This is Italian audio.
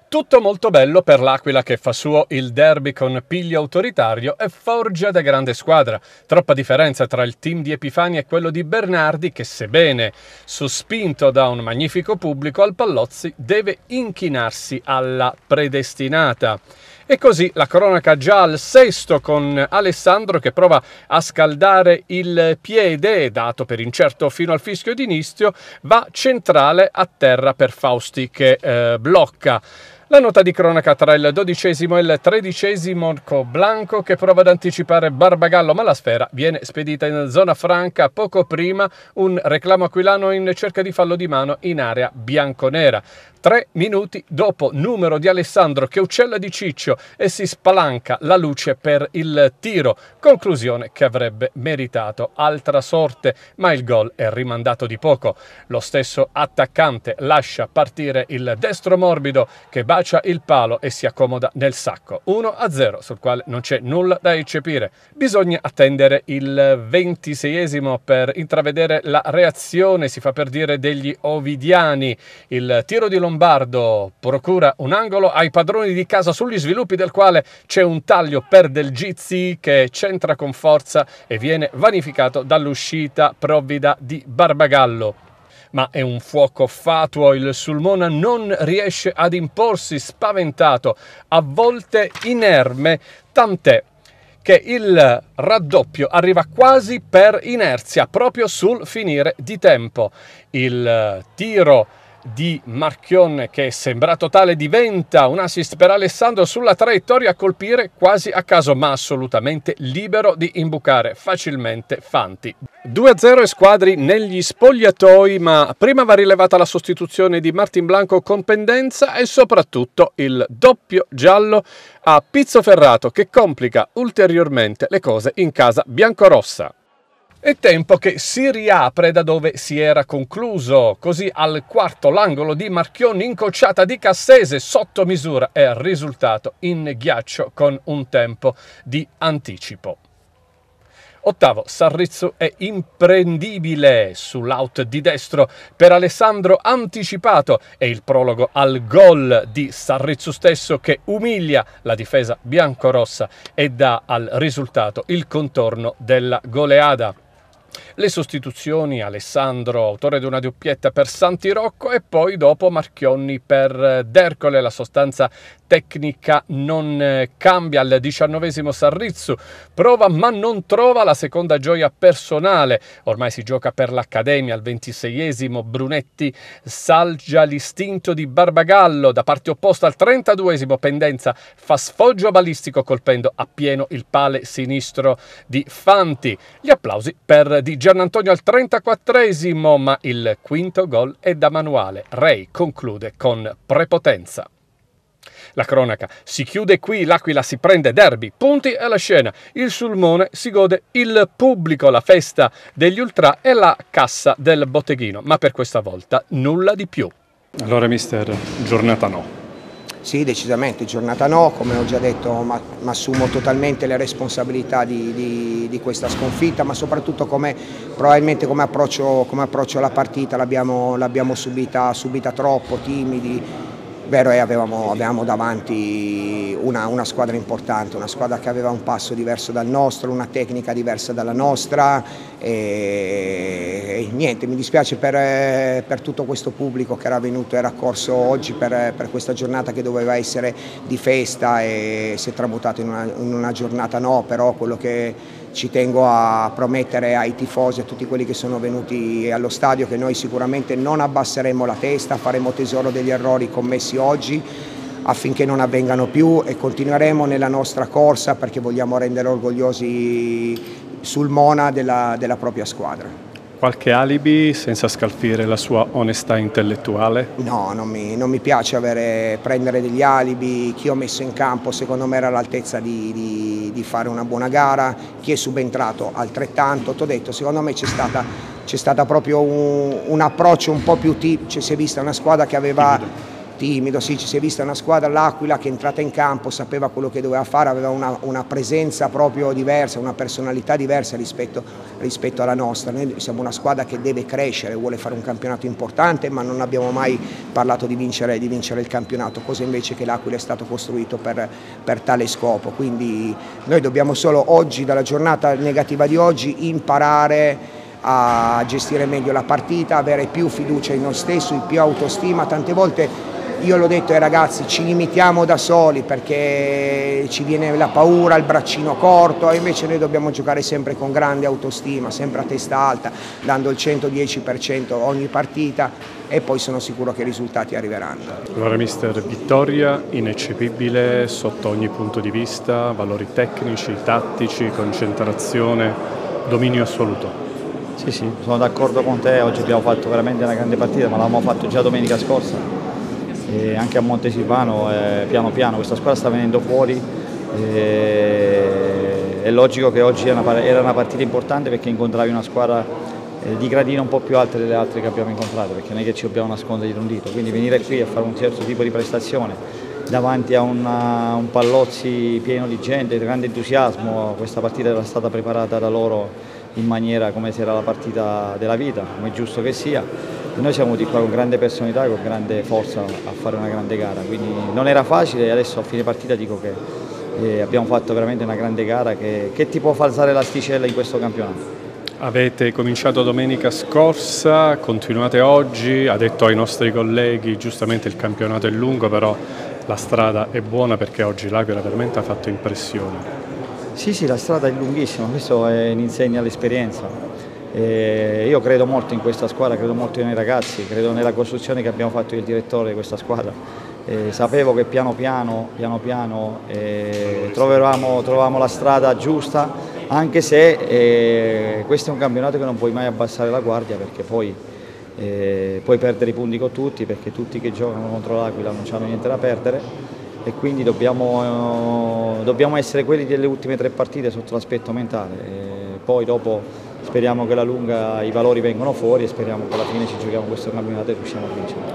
Tutto molto bello per l'Aquila che fa suo il derby con piglio autoritario e forgia da grande squadra. Troppa differenza tra il team di Epifani e quello di Bernardi che, sebbene sospinto da un magnifico pubblico al Pallozzi, deve inchinarsi alla predestinata. E così la cronaca già al sesto con Alessandro che prova a scaldare il piede, dato per incerto fino al fischio d'inizio, va centrale a terra per Fausti che blocca. La nota di cronaca tra il 12° e il 13° Blanco che prova ad anticipare Barbagallo, ma la sfera viene spedita in zona franca. Poco prima un reclamo aquilano in cerca di fallo di mano in area bianconera. 3 minuti dopo, numero di Alessandro che uccella di Ciccio e si spalanca la luce per il tiro. Conclusione che avrebbe meritato altra sorte, ma il gol è rimandato di poco. Lo stesso attaccante lascia partire il destro morbido che bacia il palo e si accomoda nel sacco. 1-0 sul quale non c'è nulla da eccepire. Bisogna attendere il 26° per intravedere la reazione, si fa per dire, degli ovidiani. Il tiro di Lombardo procura un angolo ai padroni di casa, sugli sviluppi del quale c'è un taglio per Del Gizzi che centra con forza e viene vanificato dall'uscita provvida di Barbagallo. Ma è un fuoco fatuo, il Sulmona non riesce ad imporsi, spaventato, a volte inerme, tant'è che il raddoppio arriva quasi per inerzia, proprio sul finire di tempo. Il tiro di Marchion, che è sembrato tale, diventa un assist per Alessandro sulla traiettoria a colpire quasi a caso, ma assolutamente libero di imbucare facilmente Fanti. 2-0 e squadri negli spogliatoi, ma prima va rilevata la sostituzione di Martin Blanco con pendenza e soprattutto il doppio giallo a Pizzoferrato che complica ulteriormente le cose in casa biancorossa. È tempo che si riapre da dove si era concluso, così al quarto l'angolo di Marchion, incrociata di Cassese sotto misura e risultato in ghiaccio con un tempo di anticipo. Ottavo, Sarrizzu è imprendibile sull'out di destro per Alessandro anticipato e il prologo al gol di Sarrizzu stesso che umilia la difesa biancorossa e dà al risultato il contorno della goleada. Le sostituzioni: Alessandro, autore di una doppietta per Santi Rocco, e poi dopo Marchionni per D'Ercole. La sostanza tecnica non cambia. Al 19° Sarrizzu prova ma non trova la seconda gioia personale. Ormai si gioca per l'Accademia. Al 26° Brunetti salgia l'istinto di Barbagallo. Da parte opposta al 32° Pendenza fa sfoggio balistico colpendo appieno il pale sinistro di Fanti. Gli applausi per Di Giannantonio al 34°, ma il quinto gol è da manuale. Rei conclude con prepotenza. La cronaca si chiude qui, l'Aquila si prende derby, punti e la scena. Il Sulmone si gode il pubblico, la festa degli ultra e la cassa del botteghino, ma per questa volta nulla di più. Allora mister, giornata no. Sì, decisamente, giornata no, come ho già detto, ma assumo totalmente le responsabilità di questa sconfitta, ma soprattutto probabilmente come approccio alla partita l'abbiamo subita troppo, timidi. Vero è, avevamo davanti una squadra importante, una squadra che aveva un passo diverso dal nostro, una tecnica diversa dalla nostra e niente, mi dispiace per tutto questo pubblico che era venuto, era accorso oggi per questa giornata che doveva essere di festa e si è tramutato in una giornata no, però quello che ci tengo a promettere ai tifosi, a tutti quelli che sono venuti allo stadio, che noi sicuramente non abbasseremo la testa, faremo tesoro degli errori commessi oggi affinché non avvengano più e continueremo nella nostra corsa perché vogliamo rendere orgogliosi Sulmona della propria squadra. Qualche alibi senza scalfire la sua onestà intellettuale? No, non mi piace prendere degli alibi. Chi ho messo in campo secondo me era all'altezza di fare una buona gara, chi è subentrato altrettanto. T'ho detto, secondo me c'è stata proprio un approccio un po' più si è vista una squadra che aveva timido, sì, ci si è vista una squadra, l'Aquila, che è entrata in campo, sapeva quello che doveva fare, aveva una presenza proprio diversa, una personalità diversa rispetto alla nostra. Noi siamo una squadra che deve crescere, vuole fare un campionato importante, ma non abbiamo mai parlato di vincere il campionato, cosa invece che l'Aquila è stato costruito per tale scopo. Quindi noi dobbiamo solo oggi, dalla giornata negativa di oggi, imparare a gestire meglio la partita, avere più fiducia in noi stessi, più autostima. Tante volte io l'ho detto ai ragazzi, ci limitiamo da soli perché ci viene la paura, il braccino corto, e invece noi dobbiamo giocare sempre con grande autostima, sempre a testa alta, dando il 110% ogni partita, e poi sono sicuro che i risultati arriveranno. Allora mister, vittoria ineccepibile sotto ogni punto di vista, valori tecnici, tattici, concentrazione, dominio assoluto. Sì, sono d'accordo con te, oggi abbiamo fatto veramente una grande partita, ma l'avevamo fatto già domenica scorsa, e anche a Montesilvano piano piano questa squadra sta venendo fuori, è logico che oggi era una partita importante perché incontravi una squadra di gradino un po' più alta delle altre che abbiamo incontrato, perché non è che ci dobbiamo nascondere dietro un dito, quindi venire qui a fare un certo tipo di prestazione davanti a un Pallozzi pieno di gente, di grande entusiasmo. Questa partita era stata preparata da loro in maniera come se era la partita della vita, come è giusto che sia, e noi siamo venuti qua con grande personalità e con grande forza a fare una grande gara, quindi non era facile, e adesso a fine partita dico che abbiamo fatto veramente una grande gara che ti può far alzare l'asticella in questo campionato. Avete cominciato domenica scorsa, continuate oggi, ha detto ai nostri colleghi, giustamente il campionato è lungo, però la strada è buona, perché oggi l'Aquila veramente ha fatto impressione. Sì, la strada è lunghissima, questo è un'insegna all'esperienza. Io credo molto in questa squadra, credo molto nei ragazzi, credo nella costruzione che abbiamo fatto io e il direttore di questa squadra. Sapevo che piano piano trovavamo la strada giusta, anche se questo è un campionato che non puoi mai abbassare la guardia, perché poi puoi perdere i punti con tutti, perché tutti che giocano contro l'Aquila non hanno niente da perdere, e quindi dobbiamo essere quelli delle ultime 3 partite sotto l'aspetto mentale. Poi dopo speriamo che alla lunga i valori vengano fuori e speriamo che alla fine ci giochiamo questo campionato e riusciamo a vincere.